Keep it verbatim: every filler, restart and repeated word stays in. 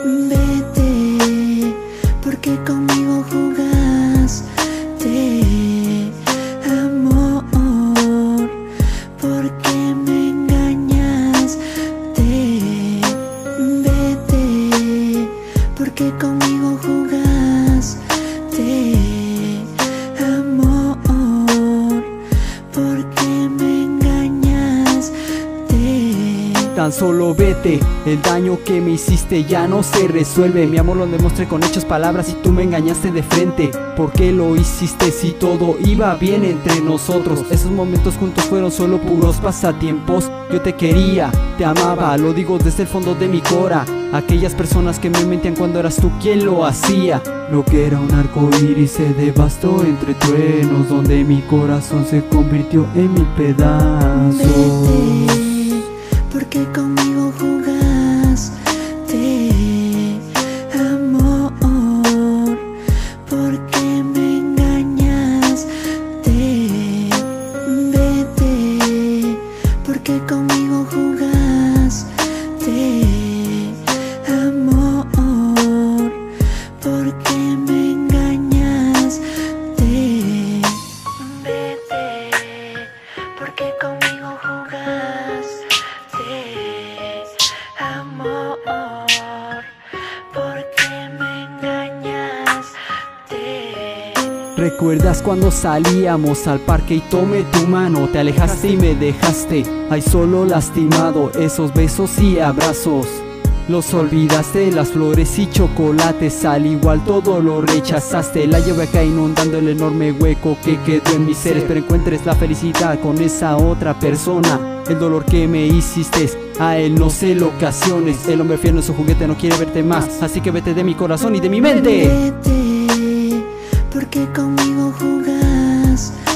Vete, porque conmigo jugaste, amor, porque me engañaste. Vete, porque conmigo jugaste, amor, porque me engañaste. Tan solo vete, el daño que me hiciste ya no se resuelve. Mi amor lo demostré con hechos, palabras y tú me engañaste de frente. ¿Por qué lo hiciste si todo iba bien entre nosotros? Esos momentos juntos fueron solo puros pasatiempos. Yo te quería, te amaba, lo digo desde el fondo de mi cora. Aquellas personas que me mentían cuando eras tú quien lo hacía. Lo que era un arco iris se devastó entre truenos, donde mi corazón se convirtió en mil pedazos. Vete, porque conmigo jugaste, amor, porque me engañaste. Vete, porque conmigo jugaste, amor, porque me engañaste. Vete, porque conmigo jugaste, amor, porque me engañaste. ¿Recuerdas cuando salíamos al parque y tomé tu mano? Te alejaste y me dejaste ahí solo lastimado. Esos besos y abrazos los olvidaste, las flores y chocolates, al igual todo lo rechazaste. La llevé acá inundando el enorme hueco que quedó en mi ser. Espero encuentres la felicidad con esa otra persona. El dolor que me hiciste, a él no se lo ocasiones. El hombre fiel en su juguete no quiere verte más, así que vete de mi corazón y de mi mente. Vete, porque conmigo jugaste,